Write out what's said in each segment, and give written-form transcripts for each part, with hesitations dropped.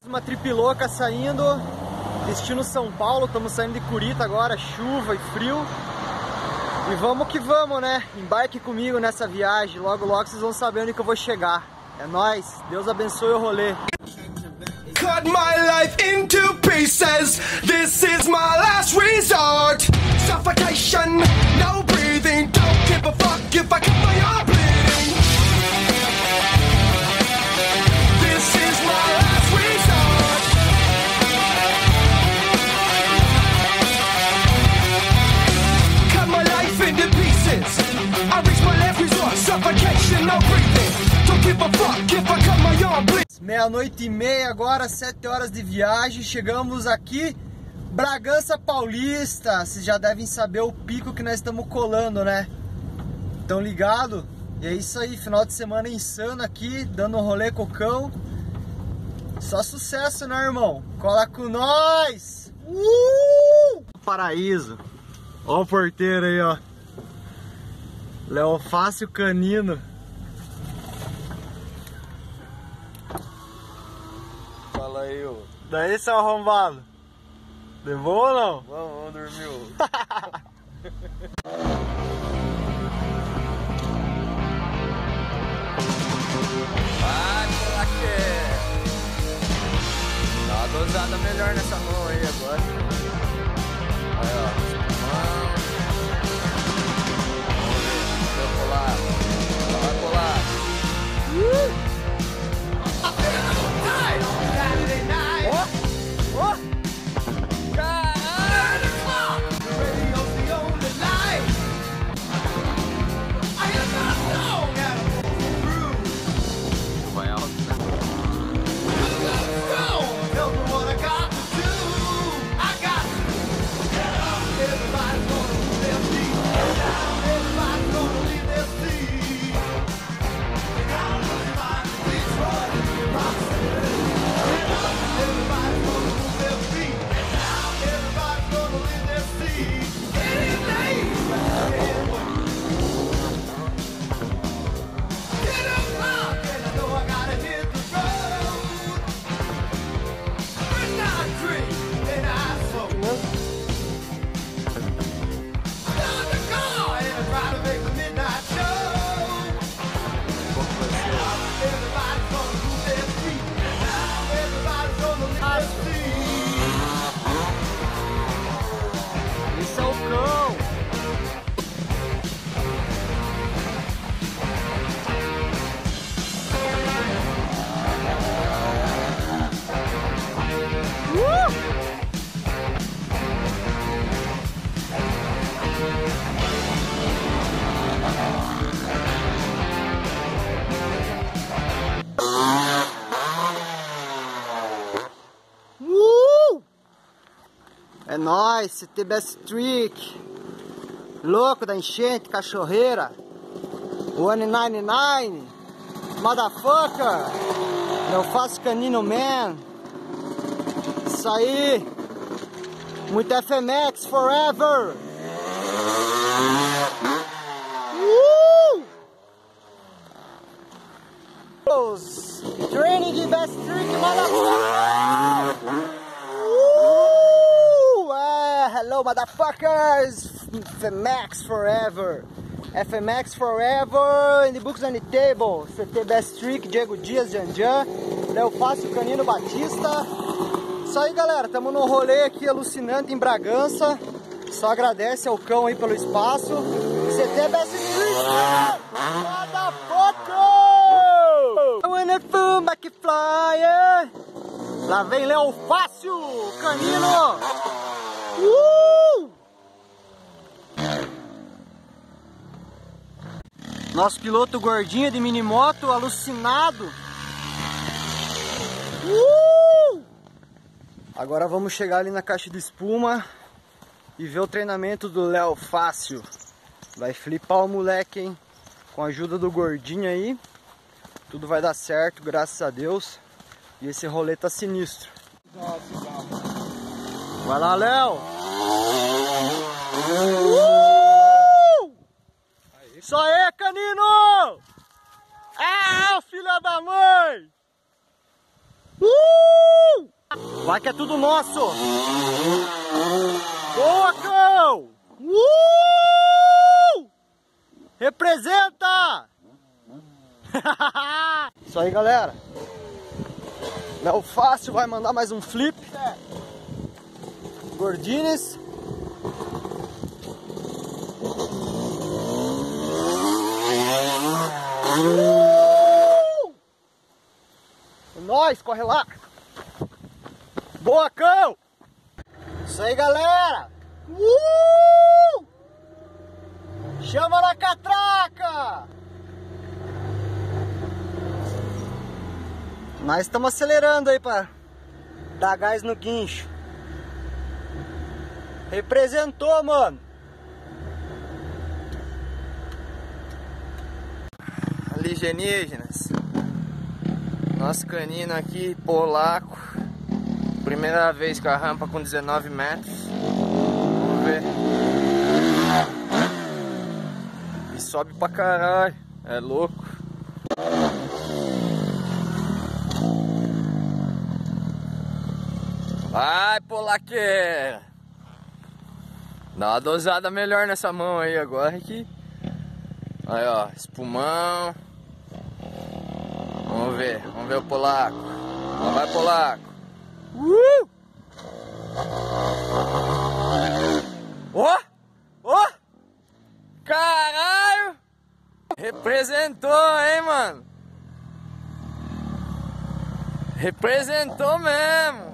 uma trip louca saindo, destino São Paulo, estamos saindo de Curitiba agora, chuva e frio. E vamos que vamos, né? Embarque comigo nessa viagem, logo logo vocês vão saber onde que eu vou chegar. É nóis, Deus abençoe o rolê. Cut my life into pieces, this is my last resort. Suffocation, no breathing, don't give a fuck if I cut my arm bleeding. This is my last resort. Cut my life into pieces, I reach my last resort. Suffocation, no breathing, don't give a fuck if I cut my arm bleeding. 00:30 agora, 7 horas de viagem, chegamos aqui, Bragança Paulista. Vocês já devem saber o pico que nós estamos colando, né? Tão ligado? E é isso aí, final de semana insano aqui, dando um rolê com o cão. Só sucesso, né, irmão? Cola com nós! Paraíso. Ó o porteiro aí, ó. Leofácio Canino. Fala aí, ô. Daí, seu arrombado? Levou ou não? Vamos dormir, ô. Vai, moleque! Dá uma dosada melhor nessa mão aí agora. Aí, ó. Vamos ver. Deixa eu colar. Vai colar. Esse é o cão. É nóis, CT Best Trick. Louco da enchente, cachorreira. 199. Motherfucker. Eu faço canino man. Isso aí. Muito FMX forever. Training de Best Trick, motherfucker. Hello, motherfuckers! FMX forever! FMX forever in the books and the table. CT Best Trick, Diego Dias, Janjan, Leofácio Canino Batista. Isso aí, galera, estamos num rolê aqui alucinante em Bragança. Só agradece ao cão aí pelo espaço. CT Best Trick! Motherfucker! I wanna boom back flyer. Lá vem Leofácio Canino! Nosso piloto gordinho de minimoto, alucinado. Agora vamos chegar ali na caixa de espuma e ver o treinamento do Leofácio. Vai flipar o moleque, hein? Com a ajuda do gordinho aí, tudo vai dar certo, graças a Deus. E esse rolê tá sinistro. Vai lá, Léo! Isso aí, canino! Ah, filha da mãe! Vai que é tudo nosso! Boa, cão! Representa! Isso aí, galera. Léo Fácil vai mandar mais um flip. Gordines. É nóis, corre lá. Boa, cão! Isso aí, galera. Chama na catraca! Nós estamos acelerando aí para dar gás no guincho. Representou, mano. Alienígenas. Nosso canino aqui, polaco. Primeira vez com a rampa com 19 metros. Vamos ver. E sobe pra caralho. É louco. Vai, polaqueira! Dá uma dosada melhor nessa mão aí agora aqui. Aí, ó, espumão. Vamos ver o polaco. Lá vai, polaco. Ó! Ó! Caralho! Representou, hein, mano? Representou mesmo!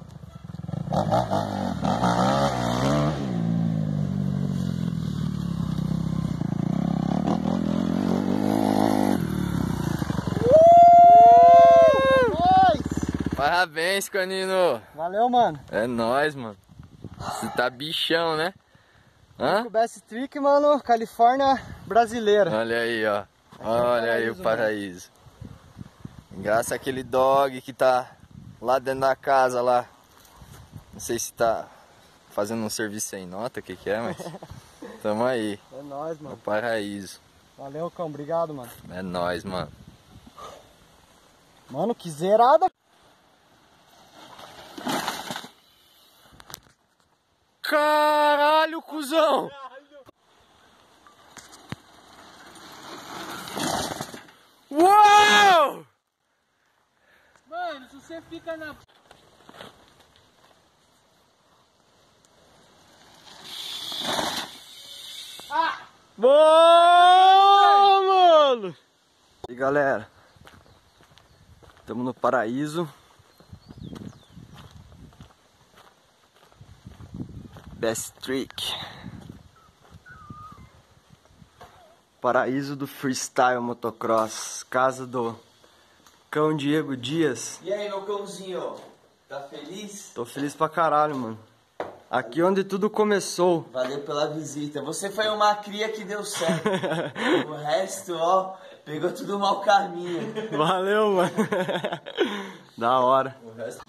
Parabéns, canino! Valeu, mano. É nóis, mano. Você tá bichão, né? Hã? O Best Trick, mano, Califórnia brasileira. Olha aí, ó. Olha aí o paraíso. Graças àquele dog que tá lá dentro da casa lá. Não sei se tá fazendo um serviço sem nota, o que que é, mas tamo aí. É nóis, mano. O paraíso. Valeu, cão. Obrigado, mano. É nóis, mano. Mano, que zerada. Caralho, cuzão! Uau! Mano, se você fica na... Boa, mano! E galera, estamos no paraíso. Best Trick. Paraíso do freestyle motocross. Casa do cão Diego Dias. E aí, meu cãozinho? Tá feliz? Tô feliz pra caralho, mano. Aqui onde tudo começou. Valeu pela visita. Você foi uma cria que deu certo. O resto, ó, pegou tudo mau caminho. Valeu, mano. Da hora. O resto...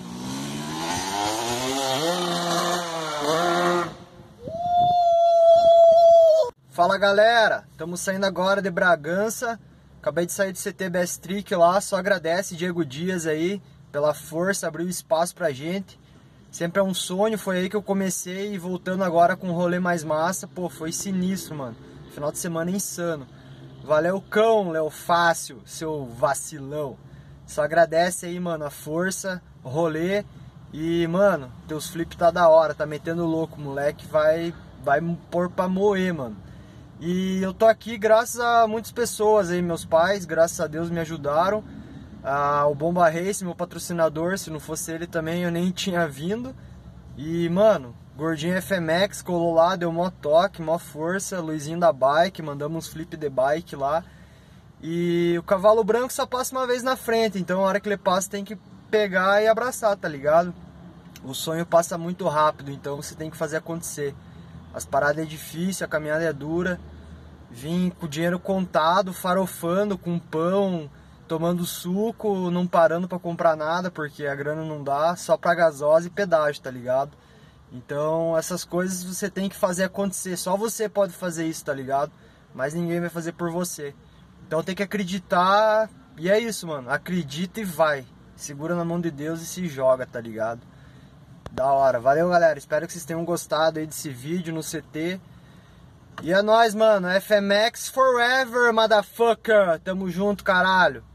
Fala, galera, estamos saindo agora de Bragança. Acabei de sair do CT Best Trick lá. Só agradece Diego Dias aí pela força, abriu espaço pra gente. Sempre é um sonho, foi aí que eu comecei e voltando agora com um rolê mais massa. Pô, foi sinistro, mano. Final de semana insano. Valeu, cão, Léo Fácil, seu vacilão. Só agradece aí, mano, a força, o rolê. E, mano, teus flip tá da hora, tá metendo louco, moleque. Vai pôr pra moer, mano. E eu tô aqui graças a muitas pessoas aí, meus pais, graças a Deus me ajudaram. O Bomba Race, meu patrocinador, se não fosse ele também eu nem tinha vindo. E, mano, Gordinho FMX colou lá, deu mó toque, mó força. Luizinho da Bike, mandamos uns flip de bike lá. E o cavalo branco só passa uma vez na frente, então a hora que ele passa tem que pegar e abraçar, tá ligado? O sonho passa muito rápido, então você tem que fazer acontecer. As paradas é difícil, a caminhada é dura. Vim com o dinheiro contado, farofando com pão, tomando suco, não parando pra comprar nada, porque a grana não dá, só pra gasosa e pedágio, tá ligado? Então essas coisas você tem que fazer acontecer, só você pode fazer isso, tá ligado? Mas ninguém vai fazer por você. Então tem que acreditar, e é isso, mano, acredita e vai. segura na mão de Deus e se joga, tá ligado? Da hora. Valeu, galera. Espero que vocês tenham gostado aí desse vídeo no CT. E é nóis, mano. FMX forever, motherfucker. Tamo junto, caralho.